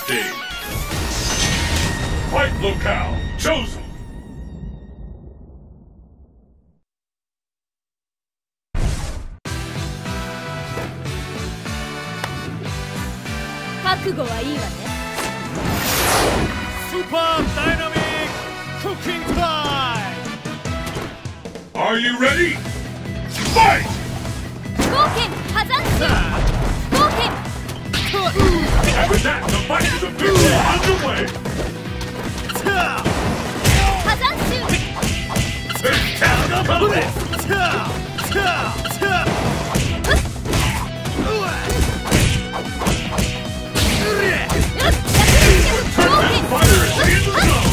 stage. Fight locale chosen. 覚悟はいいわね。 スーパーダイナミッククッキングタイム。 Are you ready? Fight! 合剣破山剣合剣 And with that, the fight is officially underway. 破山剣 Fantastic combo! Fighter is in the zone.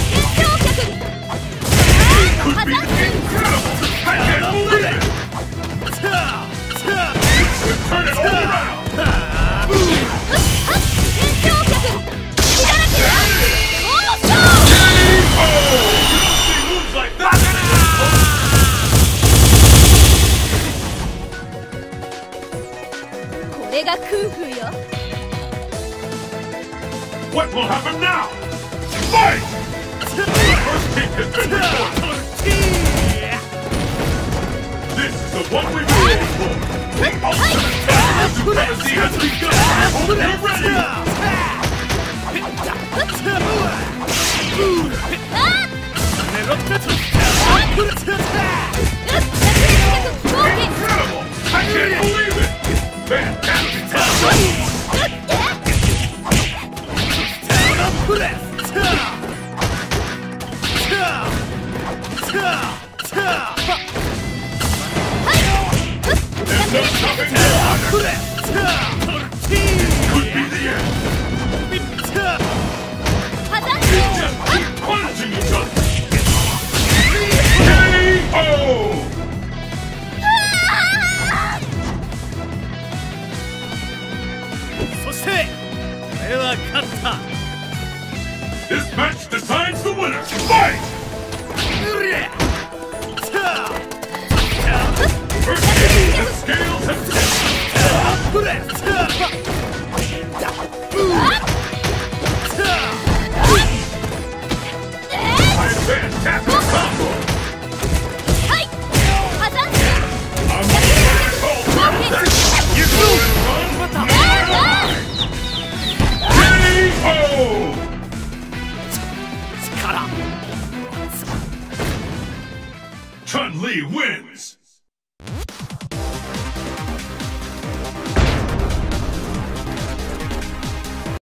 Could be incredible. I can't believe it. Could turn it all around. Moves like that. What will happen now? Fight! First kick has been recorded. This is the one we've been waiting for. The ultimate test of supremacy has begun. Hope you're ready. Incredible! I can't believe it! Fantastic! There's no stopping this. This could be the end. They just keep punishing each other. KO! This match decides the winner. Fight! First kick, the scales have tipped. A fantastic combo. I'm called that. You go and run, KO! Chun-Li wins!